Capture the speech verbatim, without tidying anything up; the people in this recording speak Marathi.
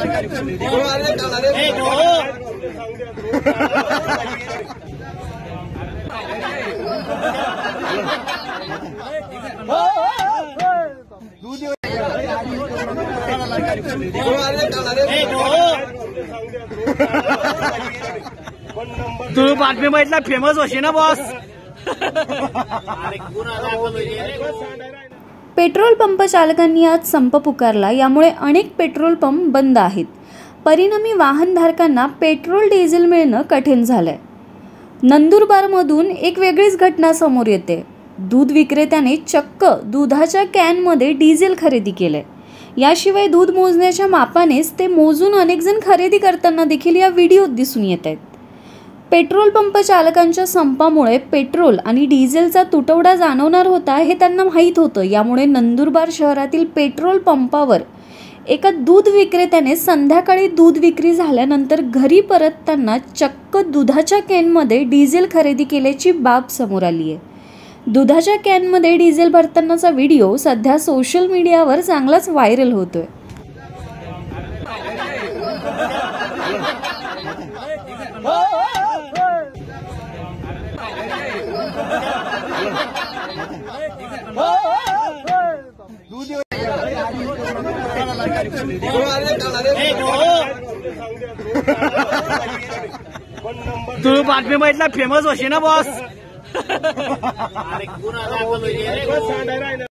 तू बातमी बघितला फेमस होशी ना बॉस. पेट्रोल पंप चालकांनी आज संप पुकारला. यामुळे अनेक पेट्रोल पंप बंद आहेत. परिणामी वाहनधारकांना पेट्रोल डिझेल मिळणं कठीण झालंय. नंदुरबारमधून एक वेगळीच घटना समोर येते. दूध विक्रेत्याने चक्क दुधाच्या कॅनमध्ये डिझेल खरेदी केलंय. याशिवाय दूध मोजण्याच्या मापानेच ते मोजून अनेक जण खरेदी करताना देखील या व्हिडिओत दिसून येत आहेत. पेट्रोल पंप चालकांच्या संपामुळे पेट्रोल आणि डिझेलचा तुटवडा जाणवणार होता हे त्यांना माहीत होतं. यामुळे नंदुरबार शहरातील पेट्रोल पंपावर एका दूध विक्रेत्याने संध्याकाळी दूध विक्री झाल्यानंतर घरी परतताना चक्क दुधाच्या कॅनमध्ये डिझेल खरेदी केल्याची बाब समोर आली आहे. दुधाच्या कॅनमध्ये डिझेल भरतानाचा व्हिडिओ सध्या सोशल मीडियावर चांगलाच व्हायरल होतोय. तू बातमी बघितला फेमस होशी ना बॉस.